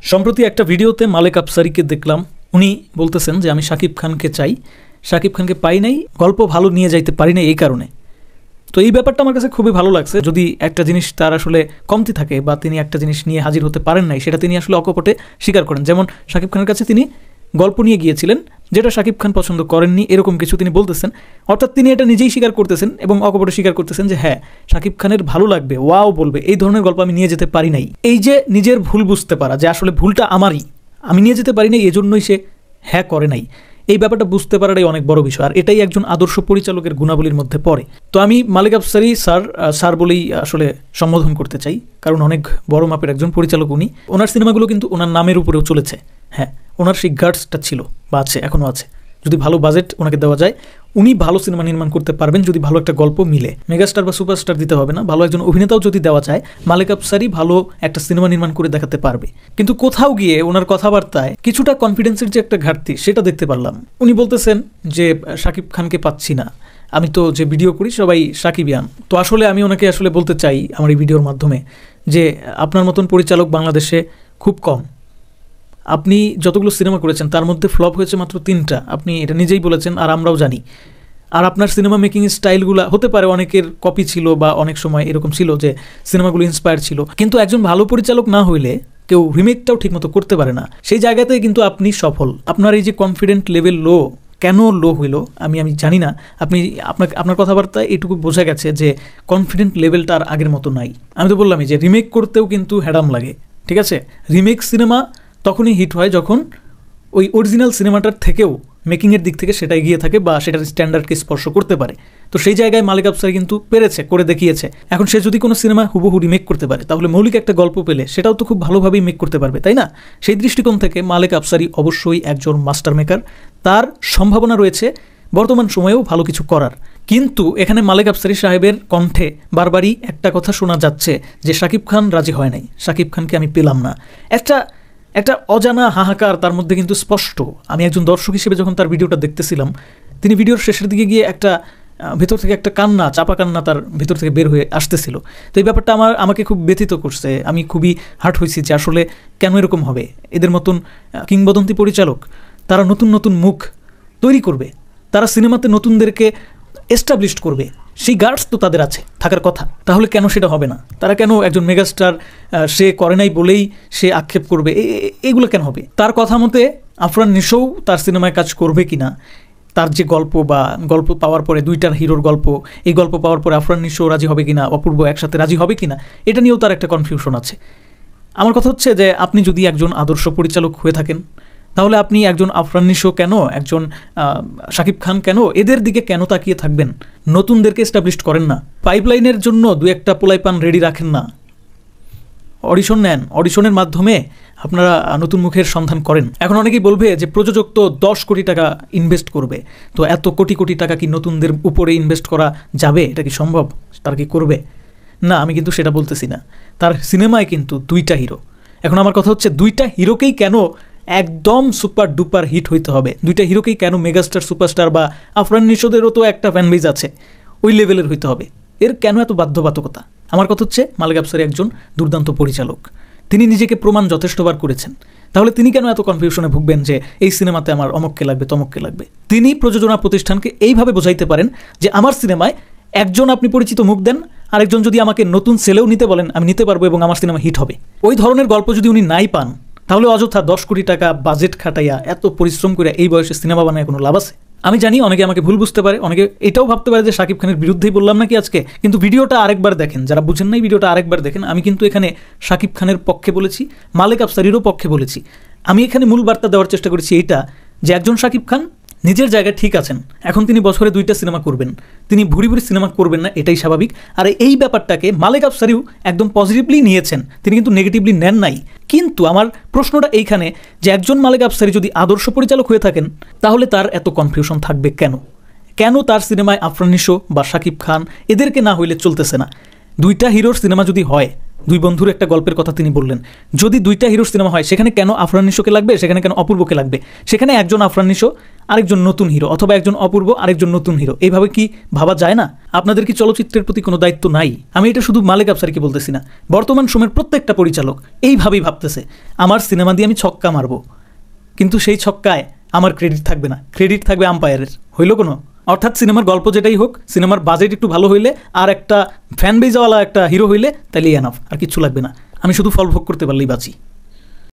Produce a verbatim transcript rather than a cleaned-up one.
সম্প্রতি একটা ভিডিওতে মালেক আফসারীকে দেখলাম, উনি বলতেছেন যে আমি শাকিব খানকে চাই, শাকিব খানকে পাই নাই, গল্প ভালো নিয়ে যাইতে পারি না এই কারণে। তো এই ব্যাপারটা আমার কাছে খুবই ভালো লাগছে। যদি একটা জিনিস তার আসলে কমতি থাকে বা তিনি একটা জিনিস নিয়ে হাজির হতে পারেন নাই, সেটা তিনি আসলে অকপটে স্বীকার করেন। যেমন শাকিব খানের কাছে তিনি গল্প নিয়ে গিয়েছিলেন যেটা শাকিব খান পছন্দ করেননি, এরকম কিছু তিনি বলতেছেন। অর্থাৎ তিনি এটা নিজেই স্বীকার করতেছেন এবং অকপটে স্বীকার করতেছেন যে হ্যাঁ শাকিব খানের ভালো লাগবে, ওয়াও বলবে, এই ধরনের গল্প আমি নিয়ে যেতে পারি নাই। এই যে নিজের ভুল বুঝতে পারা, যে আসলে ভুলটা আমারই, আমি নিয়ে যেতে পারি নাই, এজন্যই সে হ্যাঁ করে নাই, এই ব্যাপারটা বুঝতে পারাটাই অনেক বড় বিষয়। আর এটাই একজন আদর্শ পরিচালকের গুণাবলীর মধ্যে পড়ে। তো আমি মালেক আফসারী স্যার স্যার বলেই আসলে সম্বোধন করতে চাই, কারণ অনেক বড় মাপের একজন পরিচালক উনি। ওনার সিনেমাগুলো কিন্তু ওনার নামের উপরেও চলেছে। হ্যাঁ, ওনার সেই গার্ডসটা ছিল বা আছে, এখনও আছে। যদি ভালো বাজেট ওনাকে দেওয়া যায়, উনি ভালো সিনেমা নির্মাণ করতে পারবেন যদি ভালো একটা গল্প মিলে। মেগাস্টার বা সুপারস্টার দিতে হবে না, ভালো একজন অভিনেতাও যদি দেওয়া যায়, মালেক আফসারী ভালো একটা সিনেমা নির্মাণ করে দেখাতে পারবে। কিন্তু কোথাও গিয়ে ওনার কথাবার্তায় কিছুটা কনফিডেন্সের যে একটা ঘাটতি, সেটা দেখতে পারলাম। উনি বলতেছেন যে শাকিব খানকে পাচ্ছি না, আমি তো যে ভিডিও করি সবাই শাকিবিয়ান। তো আসলে আমি ওনাকে আসলে বলতে চাই আমার এই ভিডিওর মাধ্যমে যে আপনার মতন পরিচালক বাংলাদেশে খুব কম। আপনি যতগুলো সিনেমা করেছেন তার মধ্যে ফ্লপ হয়েছে মাত্র তিনটা, আপনি এটা নিজেই বলেছেন আর আমরাও জানি। আর আপনার সিনেমা মেকিং স্টাইলগুলো হতে পারে অনেকের কপি ছিল বা অনেক সময় এরকম ছিল যে সিনেমাগুলো ইন্সপায়ার ছিল, কিন্তু একজন ভালো পরিচালক না হইলে কেউ রিমেকটাও ঠিকমতো করতে পারে না। সেই জায়গাতে কিন্তু আপনি সফল। আপনার এই যে কনফিডেন্ট লেভেল লো, কেন লো হইল আমি আমি জানি না। আপনি আপনার আপনার কথাবার্তায় এটুকু বোঝা গেছে যে কনফিডেন্ট লেভেলটা আর আগের মতো নাই। আমি তো বললামই যে রিমেক করতেও কিন্তু হ্যাডাম লাগে, ঠিক আছে? রিমেক সিনেমা তখনই হিট হয় যখন ওই অরিজিনাল সিনেমাটার থেকেও মেকিংয়ের দিক থেকে সেটা এগিয়ে থাকে বা সেটার স্ট্যান্ডার্ডকে স্পর্শ করতে পারে। তো সেই জায়গায় মালেক আফসারী কিন্তু পেরেছে, করে দেখিয়েছে। এখন সে যদি কোনো সিনেমা হুবহু রিমেক করতে পারে, তাহলে মৌলিক একটা গল্প পেলে সেটাও তো খুব ভালোভাবেই মেক করতে পারবে, তাই না? সেই দৃষ্টিকোণ থেকে মালেক আফসারী অবশ্যই একজন মাস্টার মেকার। তার সম্ভাবনা রয়েছে বর্তমান সময়েও ভালো কিছু করার। কিন্তু এখানে মালেক আফসারী সাহেবের কণ্ঠে বারবারই একটা কথা শোনা যাচ্ছে যে শাকিব খান রাজি হয় নাই, শাকিব খানকে আমি পেলাম না। একটা একটা অজানা হাহাকার তার মধ্যে কিন্তু স্পষ্ট। আমি একজন দর্শক হিসেবে যখন তার ভিডিওটা দেখতেছিলাম, তিনি ভিডিওর শেষের দিকে গিয়ে একটা ভেতর থেকে একটা কান্না, চাপা কান্না তার ভেতর থেকে বের হয়ে আসতেছিল। তো এই ব্যাপারটা আমার আমাকে খুব ব্যথিত করছে। আমি খুবই হার্ট হয়েছি যে আসলে কেন এরকম হবে। এদের মতন কিংবদন্তি পরিচালক, তারা নতুন নতুন মুখ তৈরি করবে, তারা সিনেমাতে নতুনদেরকে এস্টাবলিশড করবে, সেই গার্ডস তো তাদের আছে, থাকার কথা। তাহলে কেন সেটা হবে না? তারা কেন একজন মেগাস্টার সে করে নাই বলেই সে আক্ষেপ করবে? এগুলো কেন হবে? তার কথা মতে আফরান নিশোও তার সিনেমায় কাজ করবে কিনা, তার যে গল্প বা গল্প পাওয়ার পরে দুইটার হিরোর গল্প, এই গল্প পাওয়ার পরে আফরান নিশো রাজি হবে কিনা, অপূর্ব একসাথে রাজি হবে কিনা, এটা নিয়েও তার একটা কনফিউশন আছে। আমার কথা হচ্ছে যে আপনি যদি একজন আদর্শ পরিচালক হয়ে থাকেন, তাহলে আপনি একজন আফরান নিশো কেন, একজন শাকিব খান কেন, এদের দিকে কেন তাকিয়ে থাকবেন? নতুনদেরকে এস্টাবলিশড করেন না? পাইপলাইনের জন্য দু একটা পোলাইপান রেডি রাখেন না? অডিশন নেন, অডিশনের মাধ্যমে আপনারা নতুন মুখের সন্ধান করেন। এখন অনেকেই বলবে যে প্রযোজক তো দশ কোটি টাকা ইনভেস্ট করবে, তো এত কোটি কোটি টাকা কি নতুনদের উপরে ইনভেস্ট করা যাবে? এটা কি সম্ভব? তারা কি করবে? না, আমি কিন্তু সেটা বলতেছি না। তার সিনেমায় কিন্তু দুইটা হিরো। এখন আমার কথা হচ্ছে দুইটা হিরোকেই কেন একদম সুপার ডুপার হিট হইতে হবে? দুইটা হিরোকেই কেন মেগাস্টার, সুপারস্টার বা আফরান নিশোদেরও তো একটা ফ্যানবেজ আছে, ওই লেভেলের হইতে হবে? এর কেন এত বাধ্যবাধকতা? আমার কথা হচ্ছে মালেক আফসারী একজন দুর্দান্ত পরিচালক, তিনি নিজেকে প্রমাণ যথেষ্টবার করেছেন। তাহলে তিনি কেন এত কনফিউশনে ভুগবেন যে এই সিনেমাতে আমার অমককে লাগবে, তমককে লাগবে? তিনি প্রযোজনা প্রতিষ্ঠানকে এইভাবে বোঝাইতে পারেন যে আমার সিনেমায় একজন আপনি পরিচিত মুখ দেন, আরেকজন যদি আমাকে নতুন সেলেও নিতে বলেন আমি নিতে পারবো এবং আমার সিনেমা হিট হবে। ওই ধরনের গল্প যদি উনি নাই পান, তাহলে অযথা দশ কোটি টাকা বাজেট খাটাইয়া এত পরিশ্রম করে এই বয়সে সিনেমা বানায় কোনো লাভ আছে? আমি জানি অনেকে আমাকে ভুল বুঝতে পারে, অনেকে এটাও ভাবতে পারে যে শাকিব খানের বিরুদ্ধেই বললাম নাকি আজকে। কিন্তু ভিডিওটা আরেকবার দেখেন, যারা বুঝেন নাই ভিডিওটা আরেকবার দেখেন। আমি কিন্তু এখানে শাকিব খানের পক্ষে বলেছি, মালেক আফসারীরও পক্ষে বলেছি। আমি এখানে মূল বার্তা দেওয়ার চেষ্টা করেছি এইটা যে একজন শাকিব খান নিজের জায়গায় ঠিক আছেন। এখন তিনি বছরে দুইটা সিনেমা করবেন, তিনি ভুরি ভুরি সিনেমা করবেন না, এটাই স্বাভাবিক। আর এই ব্যাপারটাকে মালেক আফসারীও একদম পজিটিভলি নিয়েছেন, তিনি কিন্তু নেগেটিভলি নেন নাই। কিন্তু আমার প্রশ্নটা এইখানে যে একজন মালেক আফসারী যদি আদর্শ পরিচালক হয়ে থাকেন, তাহলে তার এত কনফিউশন থাকবে কেন? কেন তার সিনেমায় আফরান নিশো বা শাকিব খান এদেরকে না হইলে চলতেছে না? দুইটা হিরোর সিনেমা যদি হয়, দুই বন্ধুর একটা গল্পের কথা তিনি বললেন, যদি দুইটা হিরোর সিনেমা হয় সেখানে কেন আফরান নিশোকে লাগবে, সেখানে কেন অপূর্বকে লাগবে? সেখানে একজন আফরান নিশো আরেকজন নতুন হিরো, অথবা একজন অপূর্ব আরেকজন নতুন হিরো। এইভাবে কি ভাবা যায় না? আপনাদের কি চলচ্চিত্রের প্রতি কোনো দায়িত্ব নাই? আমি এটা শুধু মালেক আফসারিকে বলতেছি না, বর্তমান সময়ের প্রত্যেকটা পরিচালক এইভাবেই ভাবতেছে, আমার সিনেমা দিয়ে আমি ছক্কা মারবো, কিন্তু সেই ছক্কায় আমার ক্রেডিট থাকবে না, ক্রেডিট থাকবে আম্পায়ারের। হইল কোনো? অর্থাৎ সিনেমার গল্প যেটাই হোক, সিনেমার বাজেট একটু ভালো হইলে আর একটা ফ্যান বেজওয়ালা একটা হিরো হইলে তাহলেই এনাফ, আর কিচ্ছু লাগবে না। আমি শুধু ফল ভোগ করতে পারলেই বাঁচি।